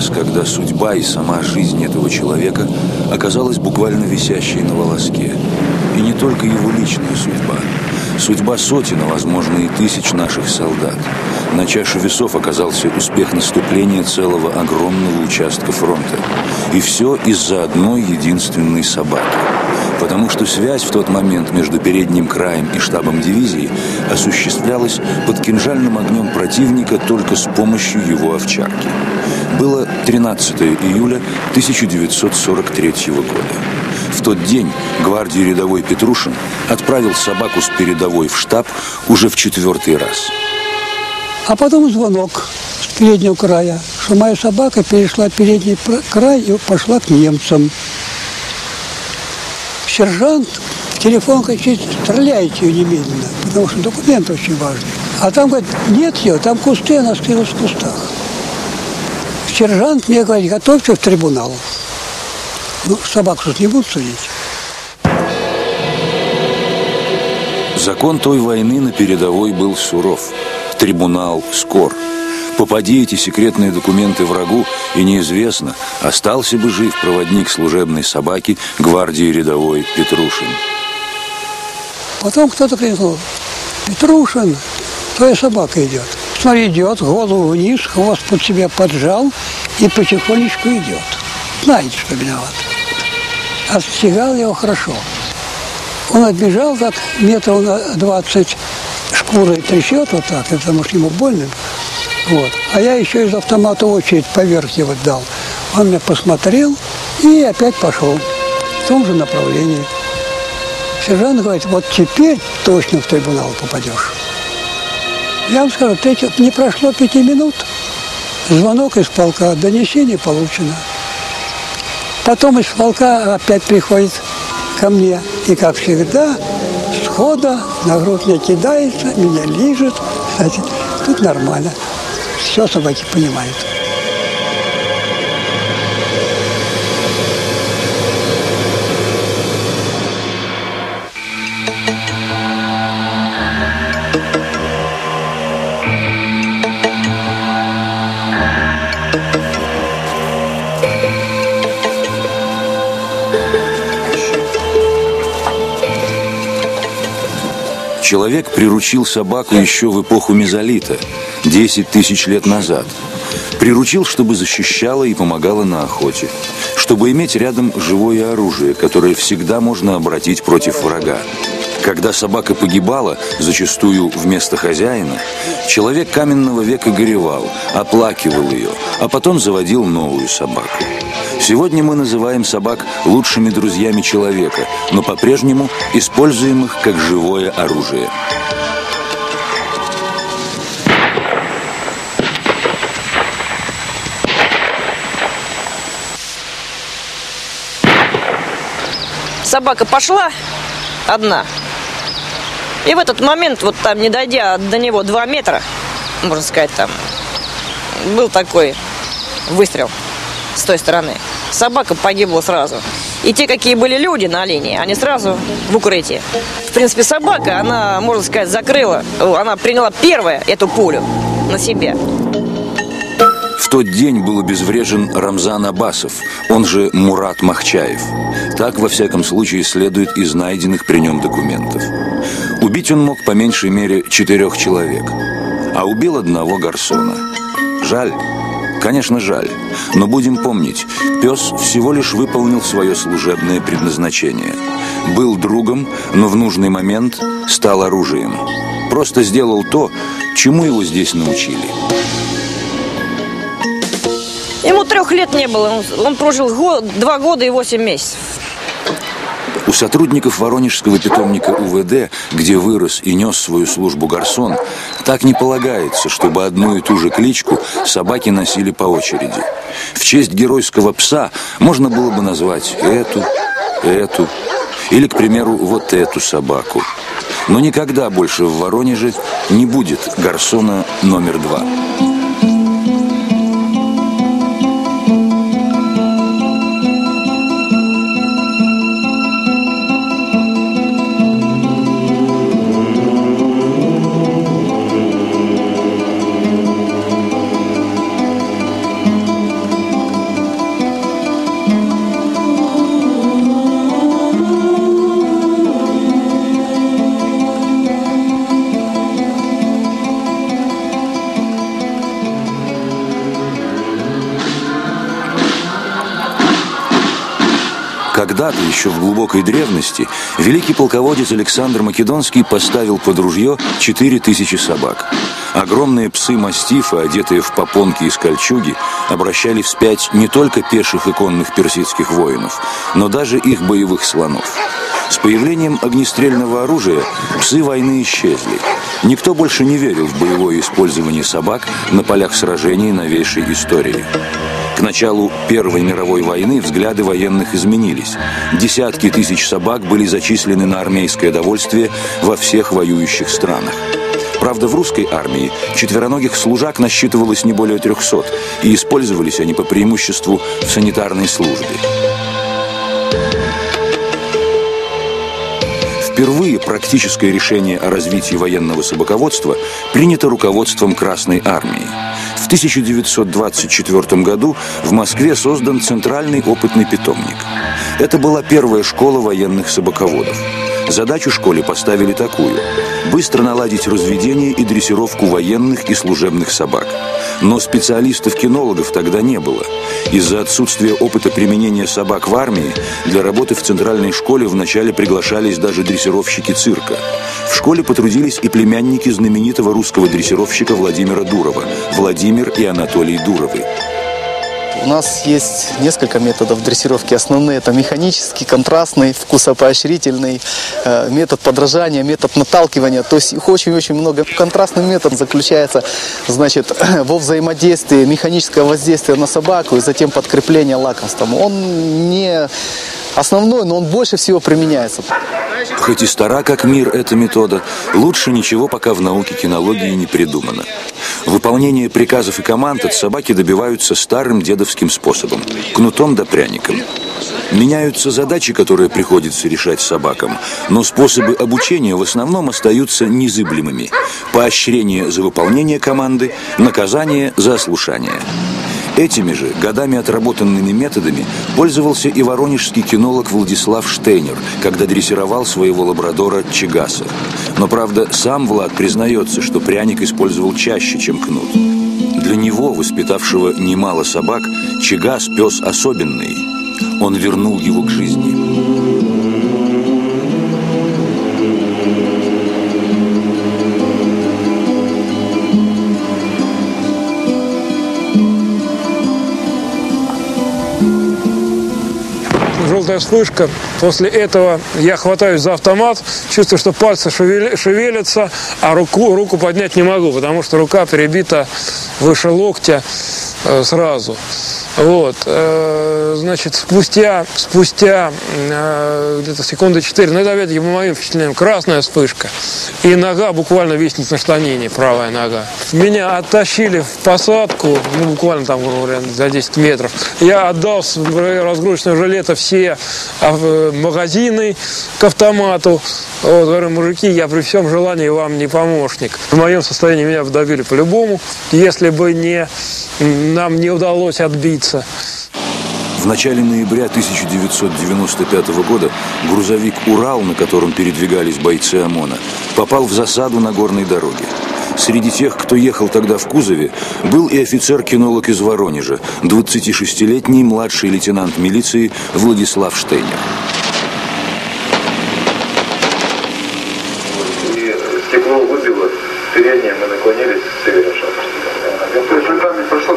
раз, когда судьба и сама жизнь этого человека оказалась буквально висящей на волоске. И не только его личная судьба. Судьба сотен, а возможно и тысяч наших солдат. На чаше весов оказался успех наступления целого огромного участка фронта. И все из-за одной единственной собаки. Потому что связь в тот момент между передним краем и штабом дивизии осуществлялась под кинжальным огнем противника только с помощью его овчарки. Было 13 июля 1943 года. В тот день гвардии рядовой Петрушин отправил собаку с передовой в штаб уже в 4-й раз. А потом звонок с переднего края, что моя собака перешла передний край и пошла к немцам. Сержант в телефон кричит: стреляйте ее немедленно, потому что документ очень важный. А там говорит: нет ее, там кусты, она скрылась в кустах. Сержант мне говорит: готовься в трибунал. Ну, собаку тут не будут судить. Закон той войны на передовой был суров. Трибунал скор. Попади эти секретные документы врагу, и неизвестно, остался бы жив проводник служебной собаки гвардии рядовой Петрушин. Потом кто-то крикнул: Петрушин, твоя собака идет. Смотри, идет, голову вниз, хвост под себя поджал и потихонечку идет. Знаете, что виноват. Отстегал его хорошо. Он отбежал так метров на 20, шкурой трясет вот так, потому что ему больно. Вот. А я еще из автомата очередь поверх его дал. Он меня посмотрел и опять пошел в том же направлении. Сержант говорит: вот теперь точно в трибунал попадешь. Я вам скажу, не прошло 5 минут, звонок из полка, донесение получено. Потом из полка опять приходит ко мне и, как всегда, схода на грудь мне кидается, меня лижет. Кстати, тут нормально. Все собаки понимают. Человек приручил собаку еще в эпоху мезолита, 10 тысяч лет назад. Приручил, чтобы защищала и помогала на охоте, чтобы иметь рядом живое оружие, которое всегда можно обратить против врага. Когда собака погибала, зачастую вместо хозяина, человек каменного века горевал, оплакивал ее, а потом заводил новую собаку. Сегодня мы называем собак лучшими друзьями человека, но по-прежнему используем их как живое оружие. Собака пошла одна. И в этот момент, вот там, не дойдя до него 2 метра, можно сказать, там был такой выстрел с той стороны. Собака погибла сразу. И те, какие были люди на линии, они сразу в укрытии. В принципе, собака, она, можно сказать, закрыла, она приняла первая эту пулю на себя. В тот день был обезврежен Рамзан Абасов, он же Мурат Махчаев. Так, во всяком случае, следует из найденных при нем документов. Убить он мог по меньшей мере 4 человек, а убил одного гарсона. Жаль. Конечно, жаль. Но будем помнить, пес всего лишь выполнил свое служебное предназначение. Был другом, но в нужный момент стал оружием. Просто сделал то, чему его здесь научили. Ему 3 лет не было. Он прожил 2 года и 8 месяцев. У сотрудников Воронежского питомника УВД, где вырос и нес свою службу гарсон, так не полагается, чтобы одну и ту же кличку собаки носили по очереди. В честь геройского пса можно было бы назвать эту или, к примеру, вот эту собаку. Но никогда больше в Воронеже не будет гарсона номер 2. Когда-то, еще в глубокой древности, великий полководец Александр Македонский поставил под ружье 4000 собак. Огромные псы-мастифы, одетые в попонки из кольчуги, обращали вспять не только пеших и конных персидских воинов, но даже их боевых слонов. С появлением огнестрельного оружия псы войны исчезли. Никто больше не верил в боевое использование собак на полях сражений новейшей истории. К началу Первой мировой войны взгляды военных изменились. Десятки тысяч собак были зачислены на армейское довольствие во всех воюющих странах. Правда, в русской армии четвероногих служак насчитывалось не более 300, и использовались они по преимуществу в санитарной службе. Впервые практическое решение о развитии военного собаководства принято руководством Красной армии. В 1924 году в Москве создан Центральный опытный питомник. Это была первая школа военных собаководов. Задачу школе поставили такую – быстро наладить разведение и дрессировку военных и служебных собак. Но специалистов-кинологов тогда не было. Из-за отсутствия опыта применения собак в армии для работы в центральной школе вначале приглашались даже дрессировщики цирка. В школе потрудились и племянники знаменитого русского дрессировщика Владимира Дурова – Владимир и Анатолий Дуровы. У нас есть несколько методов дрессировки. Основные – это механический, контрастный, вкусопоощрительный, метод подражания, метод наталкивания. То есть их очень-очень много. Контрастный метод заключается, значит, во взаимодействии, механическое воздействие на собаку и затем подкрепление лакомством. Он не основной, но он больше всего применяется. Хоть и стара как мир эта метода, лучше ничего пока в науке кинологии не придумано. Выполнение приказов и команд от собаки добиваются старым дедовским способом – кнутом да пряником. Меняются задачи, которые приходится решать собакам, но способы обучения в основном остаются незыблемыми. Поощрение за выполнение команды, наказание за ослушание. Этими же, годами отработанными методами, пользовался и воронежский кинолог Владислав Штейнер, когда дрессировал своего лабрадора Чигаса. Но, правда, сам Влад признается, что пряник использовал чаще, чем кнут. Для него, воспитавшего немало собак, Чигас – пес особенный. Он вернул его к жизни. Желтая вспышка. После этого я хватаюсь за автомат, чувствую, что пальцы шевелятся, а руку поднять не могу, потому что рука перебита выше локтя сразу. Вот, значит, спустя где-то секунды 4, это опять-таки по моим впечатлениям, красная вспышка, и нога буквально виснет на штанине, правая нога. Меня оттащили в посадку, буквально там, говоря, за 10 метров. Я отдал с разгрузочного жилета все магазины к автомату. Вот, говорю, мужики, я при всем желании вам не помощник. В моем состоянии меня бы добили по-любому, если бы нам не удалось отбиться. В начале ноября 1995 года грузовик «Урал», на котором передвигались бойцы ОМОНа, попал в засаду на горной дороге. Среди тех, кто ехал тогда в кузове, был и офицер-кинолог из Воронежа, 26-летний младший лейтенант милиции Владислав Штейнер. И стекло выбило, переднее, мы наклонились с севером шапки. Прошло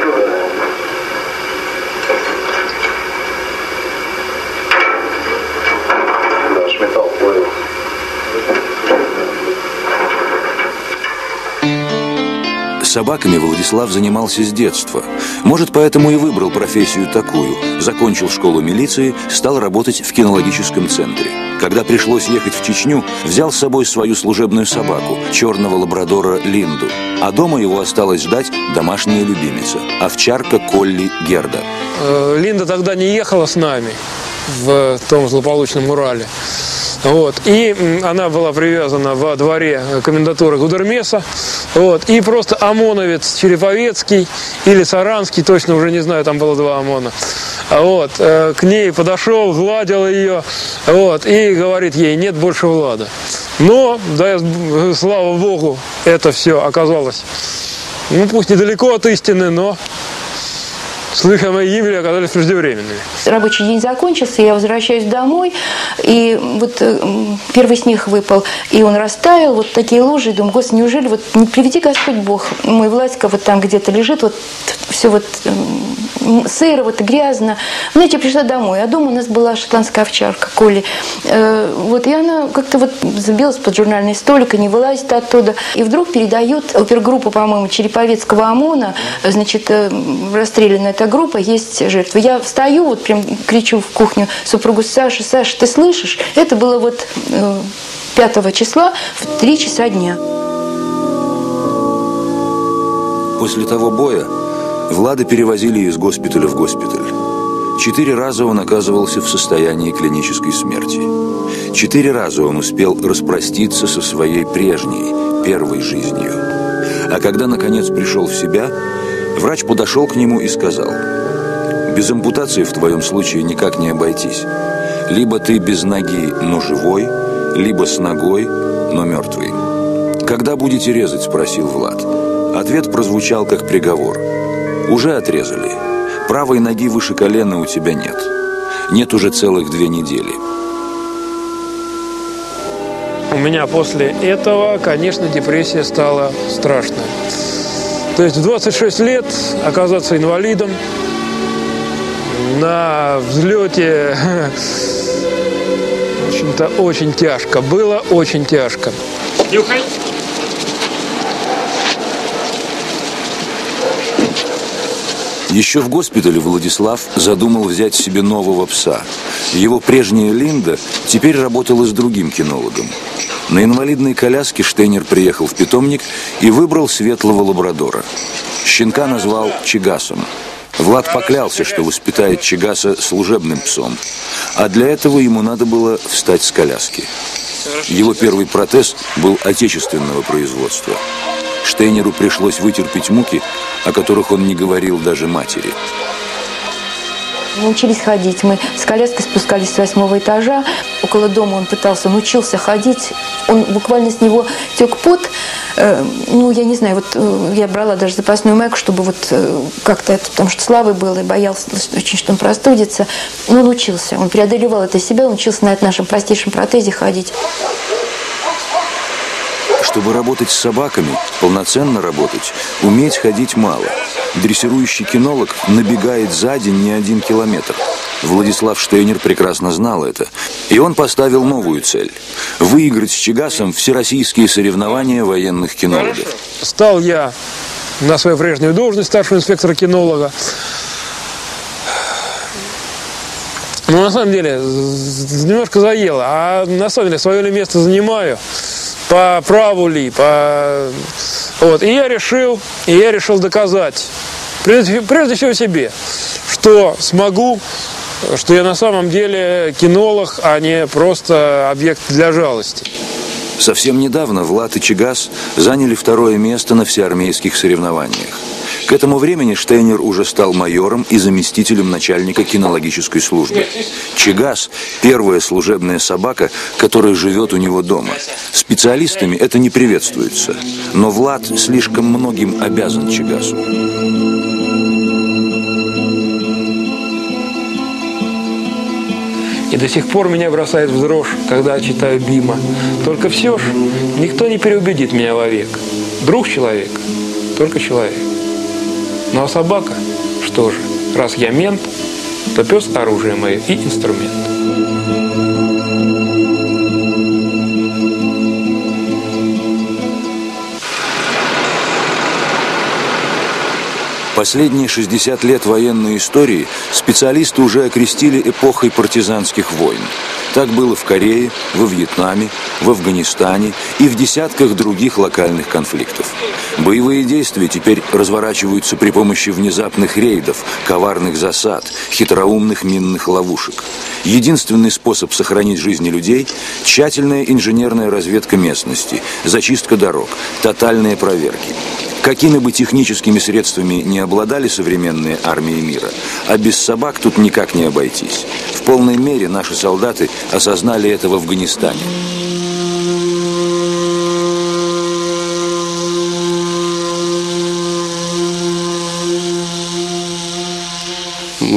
металл плавил. Собаками Владислав занимался с детства. Может, поэтому и выбрал профессию такую. Закончил школу милиции, стал работать в кинологическом центре. Когда пришлось ехать в Чечню, взял с собой свою служебную собаку, черного лабрадора Линду. А дома его осталось ждать домашняя любимица – овчарка Колли Герда. Линда тогда не ехала с нами в том злополучном Урале. Вот. И она была привязана во дворе комендатуры Гудермеса. Вот. И просто ОМОНовец Череповецкий или Саранский, точно уже не знаю, там было 2 ОМОНа. Вот. К ней подошел, гладил ее, вот, и говорит ей: нет больше Влада. Но, да, слава богу, это все оказалось, ну, пусть недалеко от истины, но слухи о моей гибели оказались преждевременными. Рабочий день закончился, я возвращаюсь домой, и вот первый снег выпал, и он растаял, вот такие лужи, и думаю, Господи, неужели вот не приведи Господь Бог, мой Владька вот там где-то лежит, вот все вот сыро, вот грязно. Знаете, я пришла домой, а дома у нас была шотландская овчарка, Коли. Вот, и она как-то вот забилась под журнальный столик и не вылазит оттуда. И вдруг передают опергруппу, по-моему, Череповецкого ОМОНа, значит, расстреляна эта группа, есть жертвы. Я встаю, вот прям кричу в кухню супругу: Саша, Саша, ты слышишь? Это было вот 5 числа в 3 часа дня. После того боя Влада перевозили из госпиталя в госпиталь. 4 раза он оказывался в состоянии клинической смерти. 4 раза он успел распроститься со своей прежней, первой жизнью. А когда, наконец, пришел в себя, врач подошел к нему и сказал: «Без ампутации в твоем случае никак не обойтись. Либо ты без ноги, но живой, либо с ногой, но мертвый». «Когда будете резать?» – спросил Влад. Ответ прозвучал как приговор. «Уже отрезали. Правой ноги выше колена у тебя нет. Нет уже целых 2 недели». У меня после этого, конечно, депрессия стала страшная. То есть в 26 лет оказаться инвалидом на взлете, в общем-то, очень тяжко. Было очень тяжко. Нюхай. Еще в госпитале Владислав задумал взять себе нового пса. Его прежняя Линда теперь работала с другим кинологом. На инвалидной коляске Штейнер приехал в питомник и выбрал светлого лабрадора. Щенка назвал Чигасом. Влад поклялся, что воспитает Чигаса служебным псом, а для этого ему надо было встать с коляски. Его первый протез был отечественного производства. Штейнеру пришлось вытерпеть муки, о которых он не говорил даже матери. Мы учились ходить. Мы с коляской спускались с 8-го этажа. Около дома он учился ходить. Он буквально с него тек пот. Ну, я не знаю, вот я брала даже запасную майку, чтобы вот как-то это, потому что слабый был и боялся очень, что он простудится. Но он учился. Он преодолевал это себя, он учился на этом нашем простейшем протезе ходить. Чтобы работать с собаками, полноценно работать, уметь ходить мало. Дрессирующий кинолог набегает за день не 1 километр. Владислав Штейнер прекрасно знал это. И он поставил новую цель – выиграть с Чигасом всероссийские соревнования военных кинологов. Стал я на свою прежнюю должность старшего инспектора кинолога. Но на самом деле немножко заело. А на самом деле свое ли место занимаю? По праву ли? Вот. И я решил доказать, прежде всего себе, что смогу, что я на самом деле кинолог, а не просто объект для жалости. Совсем недавно Влад и Чигас заняли 2-е место на всеармейских соревнованиях. К этому времени Штейнер уже стал майором и заместителем начальника кинологической службы. Чигас – первая служебная собака, которая живет у него дома. Специалистами это не приветствуется. Но Влад слишком многим обязан Чигасу. И до сих пор меня бросает в дрожь, когда читаю Бима. Только все ж, никто не переубедит меня вовек. Друг человека, только человек. Ну а собака, что же, раз я мент, то пес – оружие мое и инструмент. Последние 60 лет военной истории специалисты уже окрестили эпохой партизанских войн. Так было в Корее, во Вьетнаме, в Афганистане и в десятках других локальных конфликтов. Боевые действия теперь разворачиваются при помощи внезапных рейдов, коварных засад, хитроумных минных ловушек. Единственный способ сохранить жизни людей – тщательная инженерная разведка местности, зачистка дорог, тотальные проверки. Какими бы техническими средствами не обладали современные армии мира, а без собак тут никак не обойтись. В полной мере наши солдаты осознали это в Афганистане.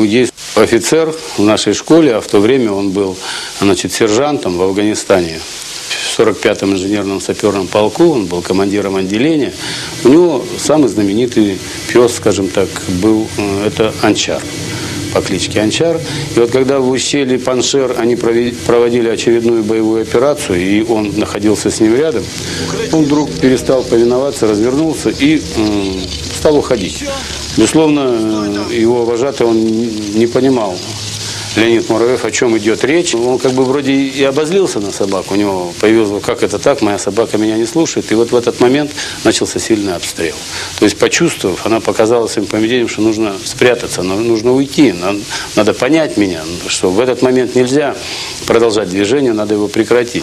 есть офицер в нашей школе, а в то время он был, значит, сержантом в Афганистане. В 45-м инженерном саперном полку, он был командиром отделения. У него самый знаменитый пес, скажем так, был, это Анчар, по кличке Анчар. И вот когда в ущелье Паншер они проводили очередную боевую операцию, и он находился с ним рядом, он вдруг перестал повиноваться, развернулся и стал уходить. Безусловно, его вожатый, он не понимал, Леонид Муравьев, о чем идет речь. Он как бы вроде и обозлился на собаку. У него появилось, как это так, моя собака меня не слушает. И вот в этот момент начался сильный обстрел. То есть, почувствовав, она показала своим поведением, что нужно спрятаться, нужно уйти, надо понять меня, что в этот момент нельзя продолжать движение, надо его прекратить.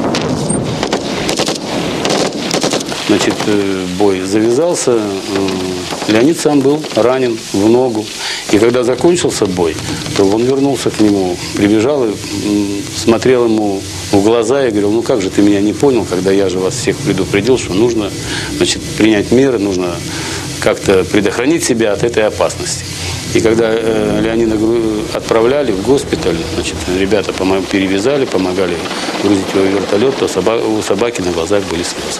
Значит, бой завязался, Леонид сам был ранен в ногу. И когда закончился бой, то он вернулся к нему, прибежал и смотрел ему в глаза и говорил: ну как же ты меня не понял, когда я же вас всех предупредил, что нужно, значит, принять меры, нужно как-то предохранить себя от этой опасности. И когда Леонида отправляли в госпиталь, значит, ребята перевязали, помогали грузить его в вертолет, то у собаки на глазах были слезы.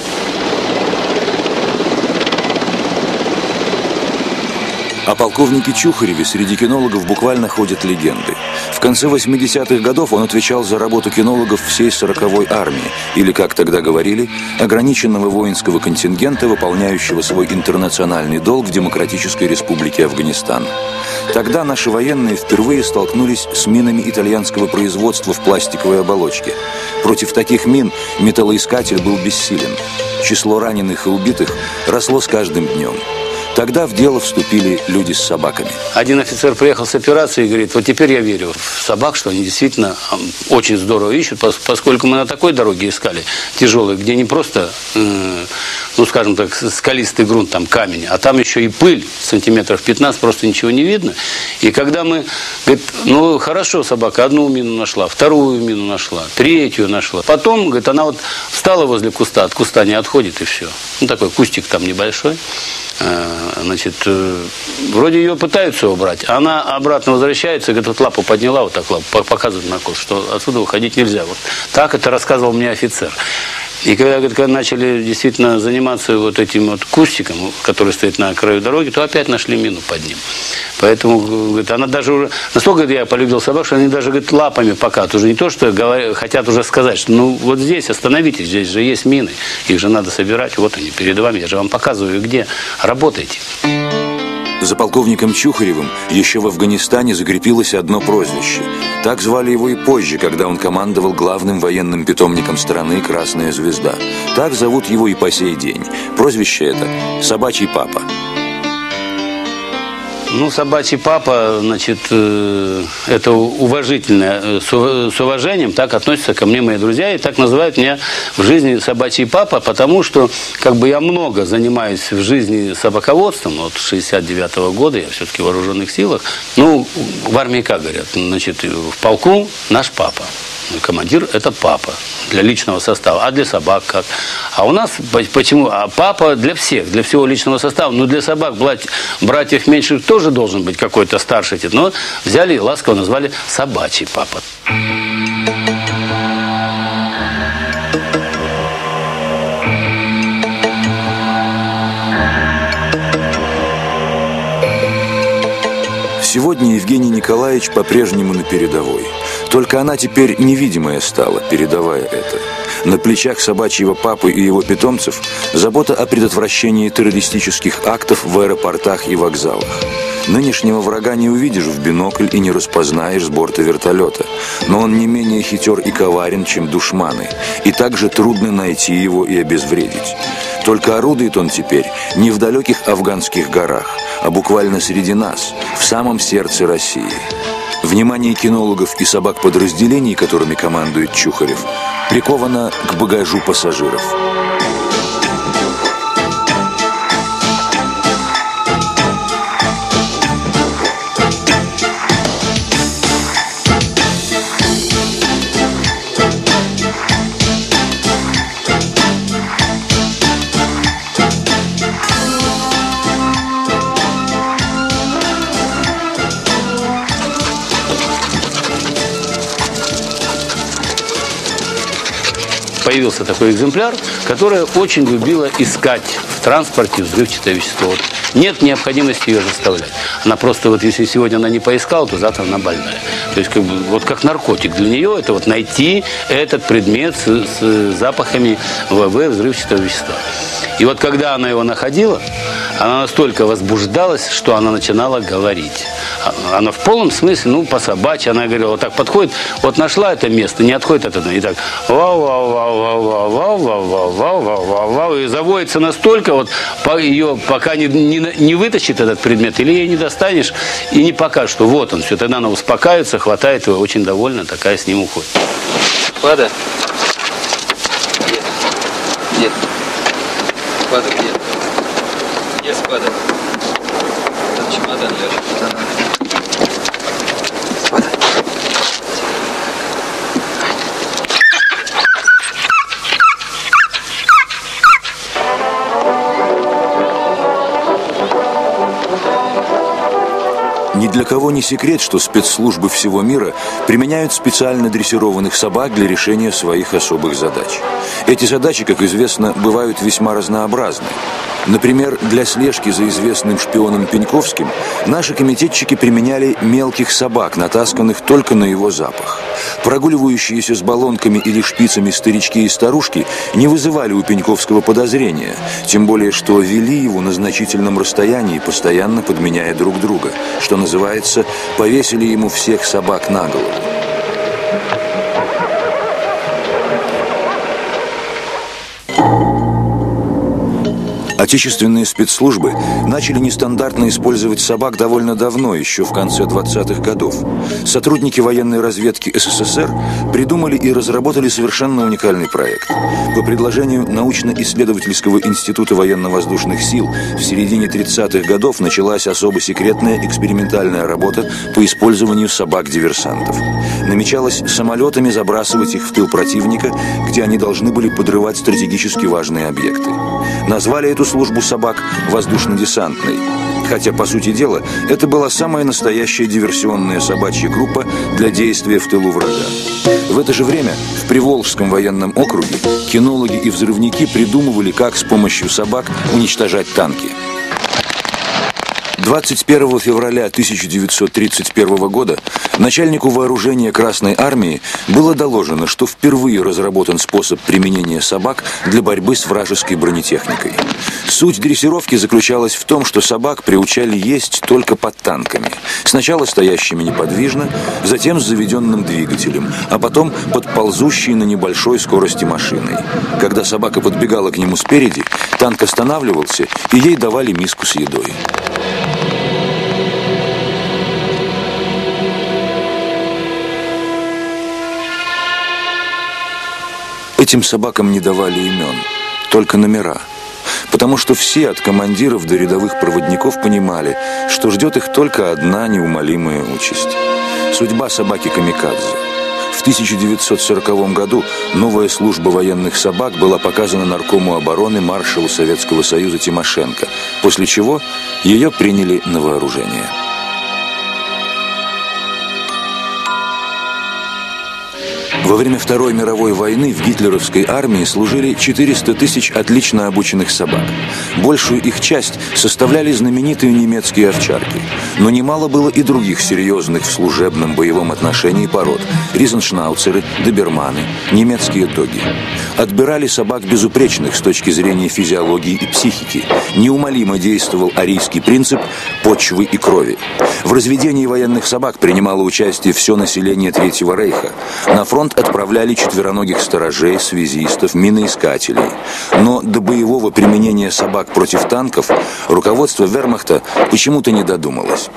О полковнике Чухареве среди кинологов буквально ходят легенды. В конце 80-х годов он отвечал за работу кинологов всей 40-й армии, или, как тогда говорили, ограниченного воинского контингента, выполняющего свой интернациональный долг в Демократической Республике Афганистан. Тогда наши военные впервые столкнулись с минами итальянского производства в пластиковой оболочке. Против таких мин металлоискатель был бессилен. Число раненых и убитых росло с каждым днем. Тогда в дело вступили люди с собаками. Один офицер приехал с операции и говорит: вот теперь я верю в собак, что они действительно очень здорово ищут, поскольку мы на такой дороге искали, тяжелой, где не просто, ну скажем так, скалистый грунт, там камень, а там еще и пыль, сантиметров 15, просто ничего не видно. И когда мы, говорит, ну хорошо, собака одну мину нашла, вторую мину нашла, третью нашла. Потом, говорит, она вот встала возле куста, от куста не отходит и все. Ну такой кустик там небольшой. Значит, вроде ее пытаются убрать, она обратно возвращается, говорит, вот лапу подняла, вот так лапу, показывает на куст, что отсюда уходить нельзя. Вот так это рассказывал мне офицер. И когда, говорит, когда начали действительно заниматься вот этим вот кустиком, который стоит на краю дороги, то опять нашли мину под ним. Поэтому, говорит, она даже уже, настолько, говорит, я полюбил собак, что они даже, говорит, лапами показывают. Уже не то, что говорят, хотят уже сказать, что ну вот здесь остановитесь, здесь же есть мины, их же надо собирать, вот они перед вами, я же вам показываю, где, работайте. За полковником Чухаревым еще в Афганистане закрепилось одно прозвище. Так звали его и позже, когда он командовал главным военным питомником страны «Красная звезда». Так зовут его и по сей день. Прозвище это «Собачий папа». Ну, собачий папа, значит, это уважительное, с уважением так относятся ко мне мои друзья, и так называют меня в жизни собачий папа, потому что, как бы, я много занимаюсь в жизни собаководством, вот с 69-го года я все-таки в вооруженных силах, ну, в армии, как говорят, значит, в полку наш папа. Командир – это папа для личного состава. А для собак как? А у нас почему? А папа для всех, для всего личного состава. Но для собак, братьев меньших тоже должен быть какой-то старший. Но взяли и ласково назвали собачий папа. Сегодня Евгений Николаевич по-прежнему на передовой. Только она теперь невидимая стала, передавая это. На плечах собачьего папы и его питомцев забота о предотвращении террористических актов в аэропортах и вокзалах. Нынешнего врага не увидишь в бинокль и не распознаешь с борта вертолета. Но он не менее хитер и коварен, чем душманы. И также трудно найти его и обезвредить. Только орудует он теперь не в далеких афганских горах, а буквально среди нас, в самом сердце России. Внимание кинологов и собак подразделений, которыми командует Чухарев, приковано к багажу пассажиров. появился такой экземпляр, которая очень любила искать в транспорте взрывчатое вещество. Вот нет необходимости ее заставлять. Она просто, вот если сегодня она не поискала, то завтра она больная. То есть, вот как наркотик для нее, это вот найти этот предмет с запахами взрывчатого вещества. И вот когда она его находила, она настолько возбуждалась, что она начинала говорить. Она в полном смысле, ну, по собачьи, она говорила, вот так подходит, вот нашла это место, не отходит от этого, и так вау-вау-вау-вау-вау-вау-вау-вау-вау-вау, и заводится настолько, вот ее пока не вытащит этот предмет, или ей не достанешь, и не покажет, что вот он, все, тогда она успокаивается, хватает его, очень довольна, такая с ним уходит. Спада? Нет. Спада где? Где спада? Там чемодан лежит. Спада. Ни для кого не секрет, что спецслужбы всего мира применяют специально дрессированных собак для решения своих особых задач. Эти задачи, как известно, бывают весьма разнообразны. Например, для слежки за известным шпионом Пеньковским наши комитетчики применяли мелких собак, натасканных только на его запах. Прогуливающиеся с баллонками или шпицами старички и старушки не вызывали у Пеньковского подозрения, тем более, что вели его на значительном расстоянии, постоянно подменяя друг друга, что называется, повесили ему всех собак на голову. Отечественные спецслужбы начали нестандартно использовать собак довольно давно, еще в конце 20-х годов. Сотрудники военной разведки СССР придумали и разработали совершенно уникальный проект. По предложению научно-исследовательского института военно-воздушных сил в середине 30-х годов началась особо секретная экспериментальная работа по использованию собак-диверсантов. Намечалось самолетами забрасывать их в тыл противника, где они должны были подрывать стратегически важные объекты. Назвали эту службу собак воздушно-десантной. Хотя, по сути дела, это была самая настоящая диверсионная собачья группа для действия в тылу врага. В это же время в Приволжском военном округе кинологи и взрывники придумывали, как с помощью собак уничтожать танки. 21 февраля 1931 года начальнику вооружения Красной Армии было доложено, что впервые разработан способ применения собак для борьбы с вражеской бронетехникой. Суть дрессировки заключалась в том, что собак приучали есть только под танками. Сначала стоящими неподвижно, затем с заведенным двигателем, а потом под ползущей на небольшой скорости машиной. Когда собака подбегала к нему спереди, танк останавливался, и ей давали миску с едой. Этим собакам не давали имен, только номера. Потому что все, от командиров до рядовых проводников, понимали, что ждет их только одна неумолимая участь. Судьба собаки-камикадзе. В 1940 году новая служба военных собак была показана наркому обороны маршалу Советского Союза Тимошенко, после чего ее приняли на вооружение. Во время Второй мировой войны в гитлеровской армии служили 400 тысяч отлично обученных собак. Большую их часть составляли знаменитые немецкие овчарки. Но немало было и других серьезных в служебном боевом отношении пород – ризеншнауцеры, доберманы, немецкие доги. Отбирали собак безупречных с точки зрения физиологии и психики. Неумолимо действовал арийский принцип почвы и крови. В разведении военных собак принимало участие все население Третьего Рейха. На фронт отправляли четвероногих сторожей, связистов, миноискателей. Но до боевого применения собак против танков руководство вермахта почему-то не додумалось.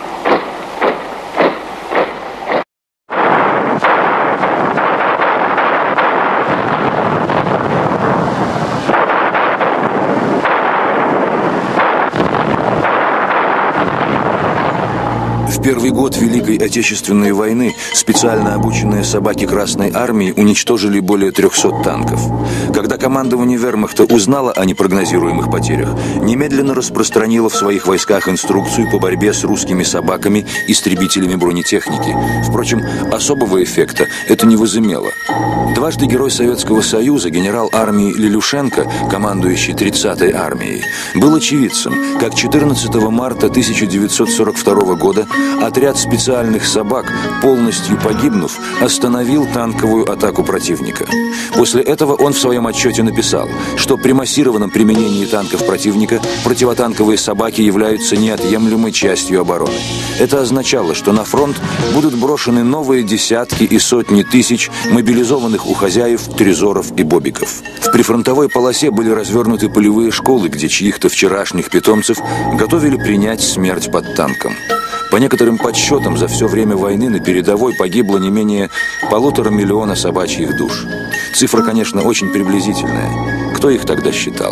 В первый год Великой Отечественной войны специально обученные собаки Красной Армии уничтожили более 300 танков. Когда командование вермахта узнало о непрогнозируемых потерях, немедленно распространило в своих войсках инструкцию по борьбе с русскими собаками, истребителями бронетехники. Впрочем, особого эффекта это не возымело. Дважды Герой Советского Союза, генерал армии Лелюшенко, командующий 30-й армией, был очевидцем, как 14 марта 1942 года отряд специальных собак, полностью погибнув, остановил танковую атаку противника. После этого он в своем отчете написал, что при массированном применении танков противника противотанковые собаки являются неотъемлемой частью обороны. Это означало, что на фронт будут брошены новые десятки и сотни тысяч мобилизованных у хозяев трезоров и бобиков. В прифронтовой полосе были развернуты полевые школы, где чьих-то вчерашних питомцев готовили принять смерть под танком. По некоторым подсчетам, за все время войны на передовой погибло не менее 1,5 миллиона собачьих душ. Цифра, конечно, очень приблизительная. Кто их тогда считал?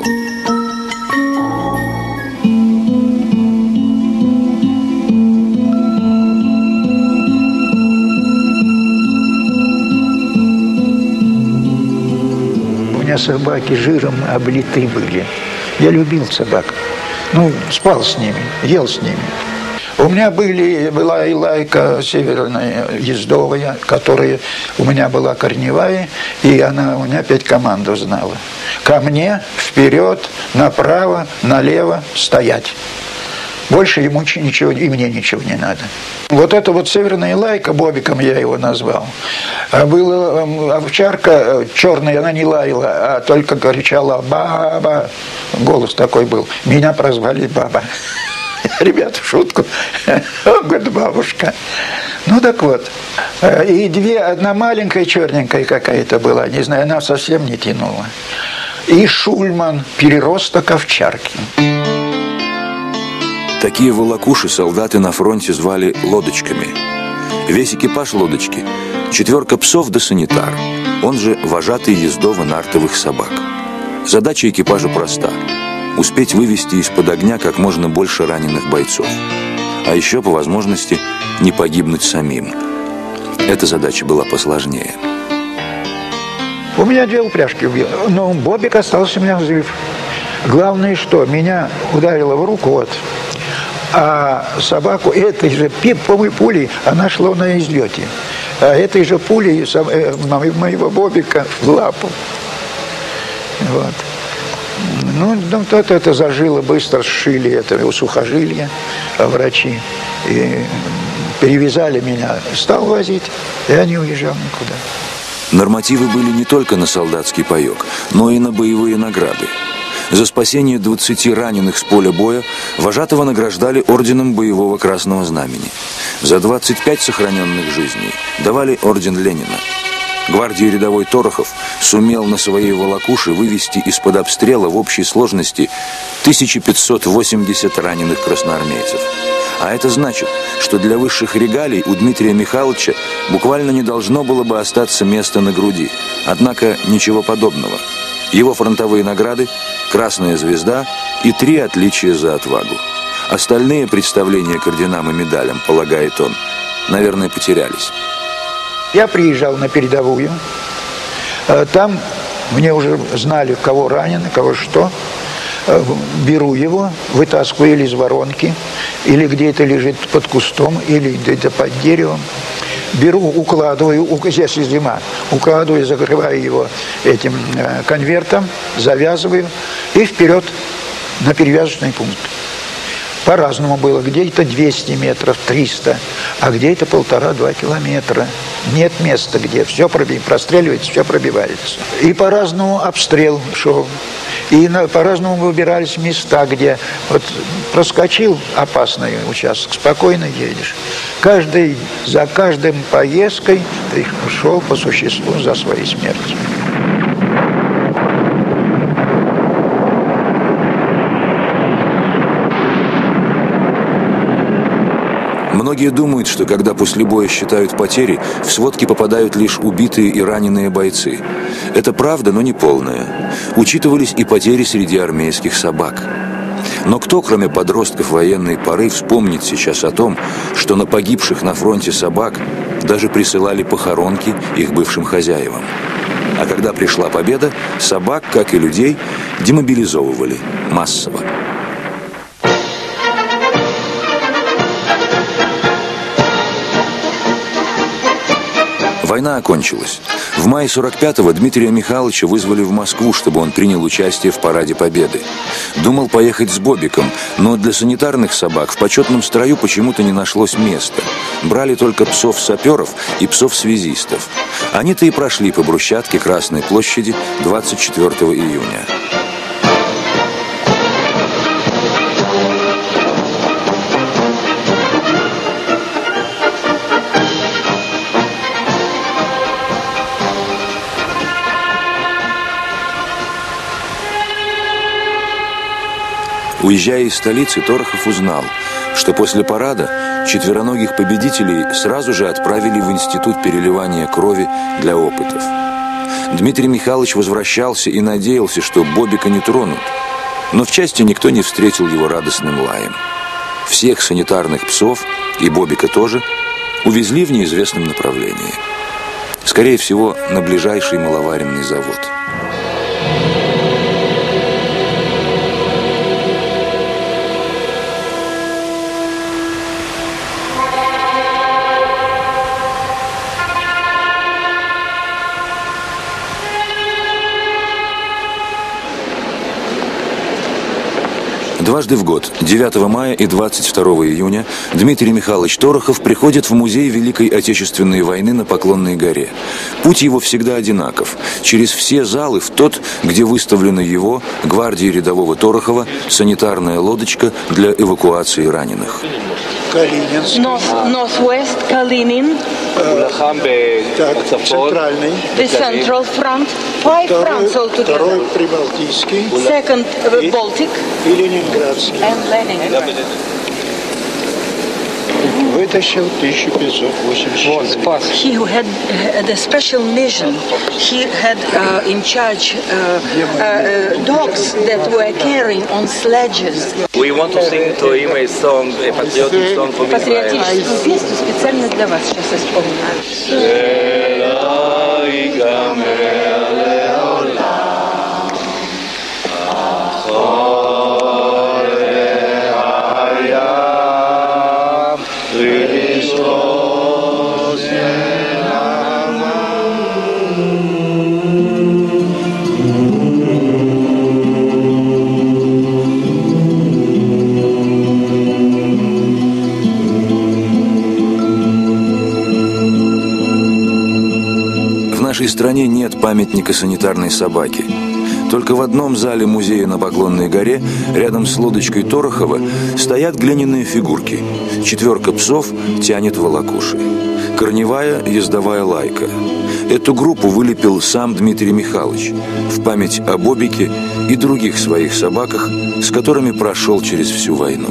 У меня собаки жиром облиты были. Я любил собак. Спал с ними, ел с ними. У меня была и лайка северная ездовая, которая у меня была корневая, и она у меня 5 команд знала. Ко мне, вперед, направо, налево, стоять. Больше ему ничего, и мне ничего не надо. Вот эта вот северная лайка, Бобиком я его назвал, была овчарка черная, она не лаяла, а только кричала «Баба». Голос такой был. Меня прозвали «Баба». Ребята, шутку. Он говорит, бабушка. Так вот. И одна маленькая, черненькая какая-то была, не знаю, она совсем не тянула. И Шульман, переросток овчарки. Такие волокуши солдаты на фронте звали лодочками. Весь экипаж лодочки – 4 псов да санитар, он же вожатый ездово-нартовых собак. Задача экипажа проста – успеть вывести из-под огня как можно больше раненых бойцов. А еще, по возможности, не погибнуть самим. Эта задача была посложнее. У меня 2 упряжки убил, но Бобик остался у меня жив. Главное, что меня ударило в руку, а собаку этой же пулей она шла на излете. А этой же пулей моего Бобика в лапу. Вот. Это зажило, быстро сшили это сухожилие врачи. И перевязали меня. Стал возить, я не уезжал никуда. Нормативы были не только на солдатский паёк, но и на боевые награды. За спасение 20 раненых с поля боя вожатого награждали орденом Боевого Красного Знамени. За 25 сохраненных жизней давали орден Ленина. Гвардии рядовой Торохов сумел на своей волокуше вывести из-под обстрела в общей сложности 1580 раненых красноармейцев. А это значит, что для высших регалий у Дмитрия Михайловича буквально не должно было бы остаться места на груди. Однако ничего подобного. Его фронтовые награды – Красная Звезда и 3 отличия за отвагу. Остальные представления к орденам и медалям, полагает он, наверное, потерялись. Я приезжал на передовую, там мне уже знали, кого ранено, кого что. Беру его, вытаскиваю или из воронки, или где-то лежит под кустом, или где-то под деревом. Беру, укладываю, здесь зима, укладываю, закрываю его этим конвертом, завязываю и вперед на перевязочный пункт. По-разному было. Где-то 200 метров, 300, а где-то 1,5-2 километра. Нет места, где все простреливается, все пробивается. И по-разному обстрел шел. И по-разному выбирались места, где вот проскочил опасный участок, спокойно едешь. За каждым поездкой ты шел по существу за своей смертью. Многие думают, что когда после боя считают потери, в сводки попадают лишь убитые и раненые бойцы. Это правда, но не полная. Учитывались и потери среди армейских собак. Но кто, кроме подростков военной поры, вспомнит сейчас о том, что на погибших на фронте собак даже присылали похоронки их бывшим хозяевам? А когда пришла победа, собак, как и людей, демобилизовывали массово. Война окончилась. В мае 45-го Дмитрия Михайловича вызвали в Москву, чтобы он принял участие в параде Победы. Думал поехать с Бобиком, но для санитарных собак в почетном строю почему-то не нашлось места. Брали только псов-саперов и псов-связистов. Они-то и прошли по брусчатке Красной площади 24 июня. Уезжая из столицы, Торохов узнал, что после парада четвероногих победителей сразу же отправили в институт переливания крови для опытов. Дмитрий Михайлович возвращался и надеялся, что Бобика не тронут, но в части никто не встретил его радостным лаем. Всех санитарных псов, и Бобика тоже, увезли в неизвестном направлении. Скорее всего, на ближайший маловаренный завод. Дважды в год, 9 мая и 22 июня, Дмитрий Михайлович Торохов приходит в музей Великой Отечественной войны на Поклонной горе. Путь его всегда одинаков. Через все залы в тот, где выставлена его, гвардии рядового Торохова, санитарная лодочка для эвакуации раненых. Калининск. Northwest, Kalinin. Центральный. The Central Front. 5 fronts altogether. Второй Прибалтийский. Second, Baltic. И Ленинградский. And Leningrad. Вытащил 1584. He who had the special mission, he had in charge dogs that were carrying on sledges. We want to sing to him a song, a patriotic song from Israel. Патриотическую песню специально для вас сейчас исполню. В нашей стране нет памятника санитарной собаке. Только в одном зале музея на Поклонной горе, рядом с лодочкой Торохова, стоят глиняные фигурки. 4 псов тянет волокуши. Корневая ездовая лайка. Эту группу вылепил сам Дмитрий Михайлович в память о Бобике и других своих собаках, с которыми прошел через всю войну.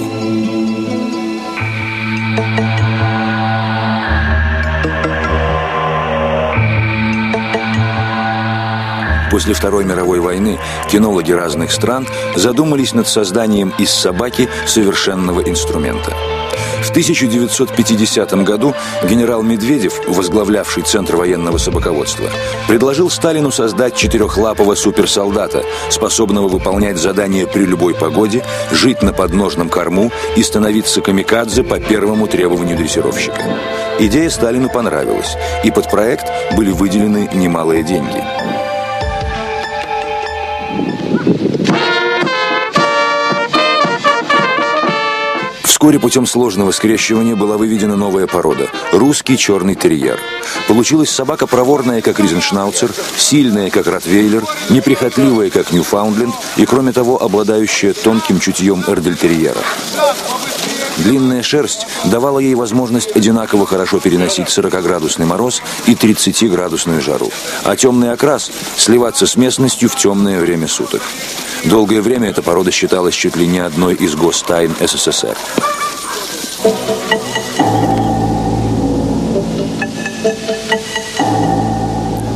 После Второй мировой войны кинологи разных стран задумались над созданием из собаки совершенного инструмента. В 1950 году генерал Медведев, возглавлявший Центр военного собаководства, предложил Сталину создать 4-лапого суперсолдата, способного выполнять задания при любой погоде, жить на подножном корму и становиться камикадзе по первому требованию дрессировщика. Идея Сталину понравилась, и под проект были выделены немалые деньги. Вскоре путем сложного скрещивания была выведена новая порода – русский черный терьер. Получилась собака проворная, как ризеншнауцер, сильная, как ротвейлер, неприхотливая, как ньюфаундленд и, кроме того, обладающая тонким чутьем эрдельтерьера. Длинная шерсть давала ей возможность одинаково хорошо переносить 40-градусный мороз и 30-градусную жару, а темный окрас – сливаться с местностью в темное время суток. Долгое время эта порода считалась чуть ли не одной из гостайн СССР.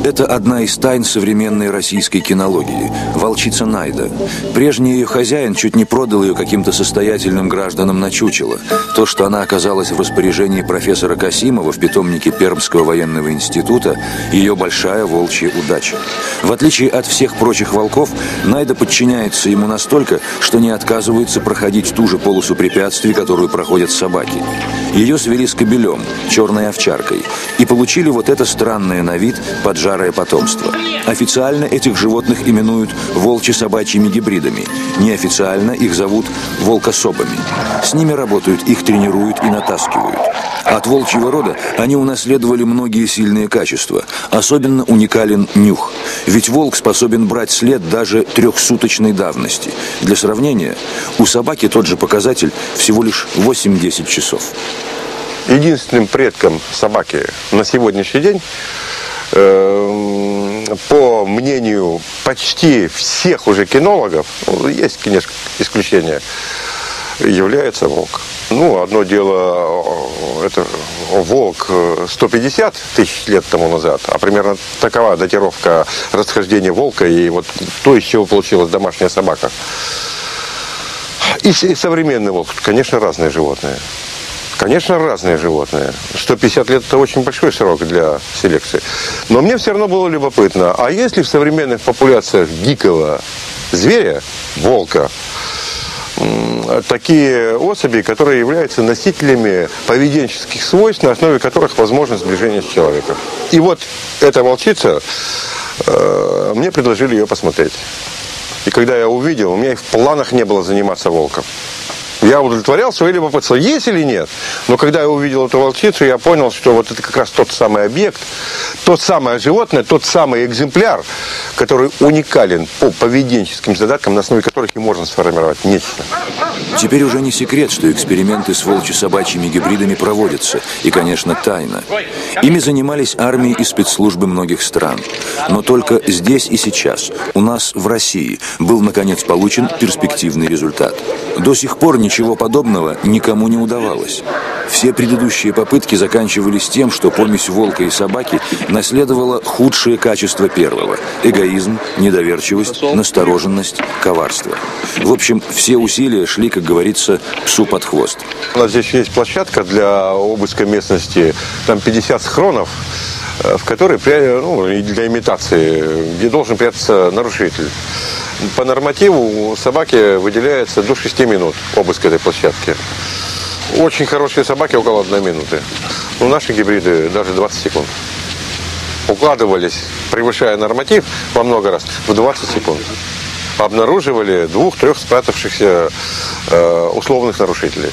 Это одна из тайн современной российской кинологии – волчица Найда. Прежний ее хозяин чуть не продал ее каким-то состоятельным гражданам на чучело. То, что она оказалась в распоряжении профессора Касимова в питомнике Пермского военного института – ее большая волчья удача. В отличие от всех прочих волков, Найда подчиняется ему настолько, что не отказывается проходить ту же полосу препятствий, которую проходят собаки. Ее свели с кобелем, черной овчаркой, и получили вот это странное на вид поджарое потомство. Официально этих животных именуют волчьи-собачьими гибридами. Неофициально их зовут волкособами. С ними работают, их тренируют и натаскивают. От волчьего рода они унаследовали многие сильные качества. Особенно уникален нюх. Ведь волк способен брать след даже 3-суточной давности. Для сравнения, у собаки тот же показатель всего лишь 8-10 часов. Единственным предком собаки на сегодняшний день, по мнению почти всех уже кинологов, есть, конечно, исключения, является волк. Ну, одно дело, это волк 150 тысяч лет тому назад, а примерно такова датировка расхождения волка и вот то, из чего получилась домашняя собака. И современный волк, конечно, разные животные. Конечно, разные животные. 150 лет – это очень большой срок для селекции. Но мне все равно было любопытно, а есть ли в современных популяциях дикого зверя, волка, такие особи, которые являются носителями поведенческих свойств, на основе которых возможно сближение с человеком. И вот эта волчица, мне предложили ее посмотреть. И когда я увидел, у меня и в планах не было заниматься волком. Я удовлетворял свое любопытство, есть или нет. Но когда я увидел эту волчицу, я понял, что вот это как раз тот самый объект, тот самое животное, тот самый экземпляр, который уникален по поведенческим задаткам, на основе которых и можно сформировать нечто. Теперь уже не секрет, что эксперименты с волчьи-собачьими гибридами проводятся. И, конечно, тайно. Ими занимались армии и спецслужбы многих стран. Но только здесь и сейчас, у нас в России, был, наконец, получен перспективный результат. До сих пор ничего подобного никому не удавалось. Все предыдущие попытки заканчивались тем, что помесь волка и собаки наследовала худшие качества первого – эгоизм, недоверчивость, настороженность, коварство. В общем, все усилия шли, как говорится, псу под хвост. У нас здесь есть площадка для обыска местности, там 50 схронов, в которой, для имитации, где должен прятаться нарушитель. По нормативу собаке выделяется до 6 минут обыск этой площадки. Очень хорошие собаки около 1 минуты. Но наши гибриды даже 20 секунд. Укладывались, превышая норматив во много раз, в 20 секунд. Обнаруживали 2-3 спрятавшихся условных нарушителей.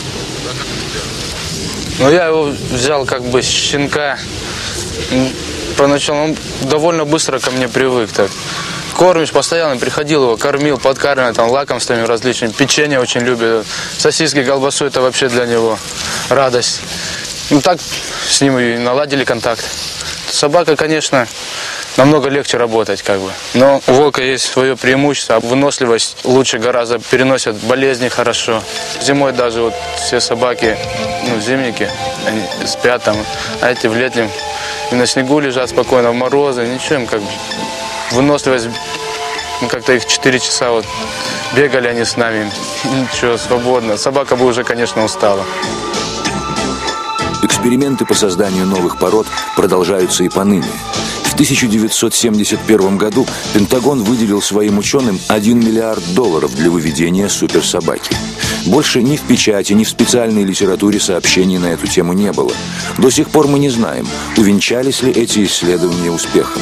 Ну, я его взял как бы с щенка. Поначалу он довольно быстро ко мне привык так. Кормишь постоянно, приходил его, кормил, подкармливал, там, лакомствами различными, печенье очень любит, сосиски, колбасу, это вообще для него радость. Ну, так с ним и наладили контакт. Собака, конечно, намного легче работать, как бы. Но у волка есть свое преимущество, выносливость лучше гораздо, переносят болезни хорошо. Зимой даже вот все собаки, зимники, они спят там, а эти в летнем и на снегу лежат спокойно, в морозы, ничего им как бы. Выносливость, как-то их 4 часа вот бегали они с нами, ничего, свободно. Собака бы уже, конечно, устала. Эксперименты по созданию новых пород продолжаются и поныне. В 1971 году Пентагон выделил своим ученым $1 миллиард для выведения суперсобаки. Больше ни в печати, ни в специальной литературе сообщений на эту тему не было. До сих пор мы не знаем, увенчались ли эти исследования успехом.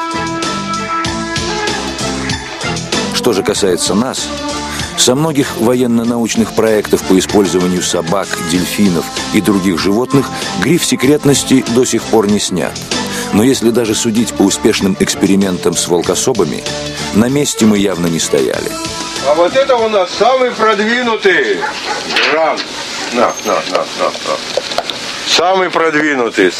Что же касается нас, со многих военно-научных проектов по использованию собак, дельфинов и других животных гриф секретности до сих пор не снят. Но если даже судить по успешным экспериментам с волкособами, на месте мы явно не стояли. А вот это у нас самый продвинутый грант. На. Самый продвинутый.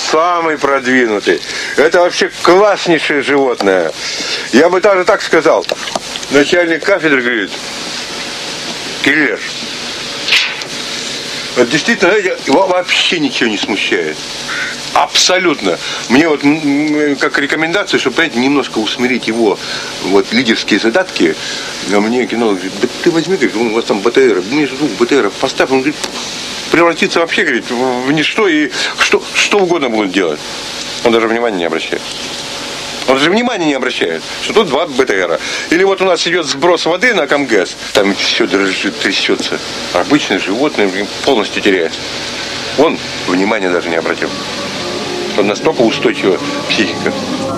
Это вообще класснейшее животное. Я бы даже так сказал. Начальник кафедры говорит, киллер. Вот действительно, его вообще ничего не смущает. Абсолютно. Мне вот как рекомендация, чтобы, понимаете, немножко усмирить его вот лидерские задатки, мне кинолог говорит, да ты возьми, говорит, у вас там БТР, между двух БТР поставь, он говорит, превратится вообще, говорит, в ничто и что угодно будут делать. Он даже внимания не обращает. Он же внимания не обращает, что тут 2 БТРа. Или вот у нас идет сброс воды на КамГЭС, там все дрожит, трясется. Обычные животные полностью теряют. Он внимания даже не обратил. Он настолько устойчива психика.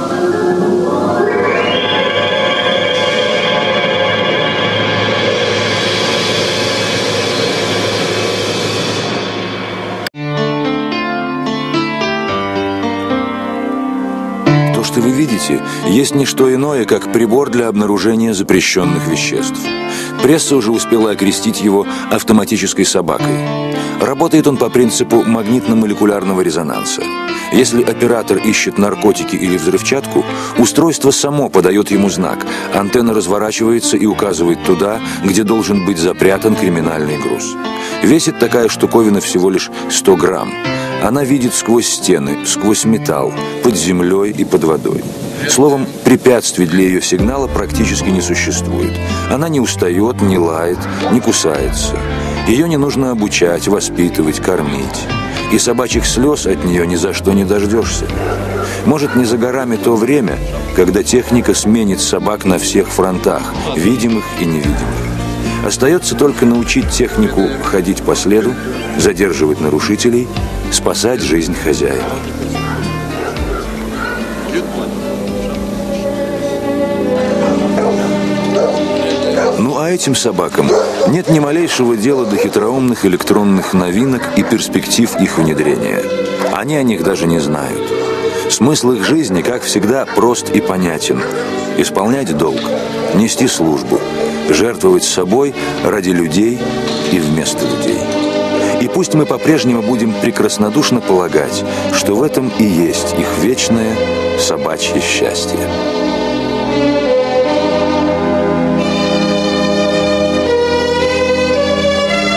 Что вы видите, есть не что иное, как прибор для обнаружения запрещенных веществ. Пресса уже успела окрестить его автоматической собакой. Работает он по принципу магнитно-молекулярного резонанса. Если оператор ищет наркотики или взрывчатку, устройство само подает ему знак. Антенна разворачивается и указывает туда, где должен быть запрятан криминальный груз. Весит такая штуковина всего лишь 100 грамм. Она видит сквозь стены, сквозь металл, под землей и под водой. Словом, препятствий для ее сигнала практически не существует. Она не устает, не лает, не кусается. Ее не нужно обучать, воспитывать, кормить. И собачьих слез от нее ни за что не дождешься. Может, не за горами то время, когда техника сменит собак на всех фронтах, видимых и невидимых. Остается только научить технику ходить по следу, задерживать нарушителей, спасать жизнь хозяина. Ну а этим собакам нет ни малейшего дела до хитроумных электронных новинок и перспектив их внедрения. Они о них даже не знают. Смысл их жизни, как всегда, прост и понятен. Исполнять долг, нести службу, жертвовать собой ради людей и вместо людей. И пусть мы по-прежнему будем прекраснодушно полагать, что в этом и есть их вечное собачье счастье.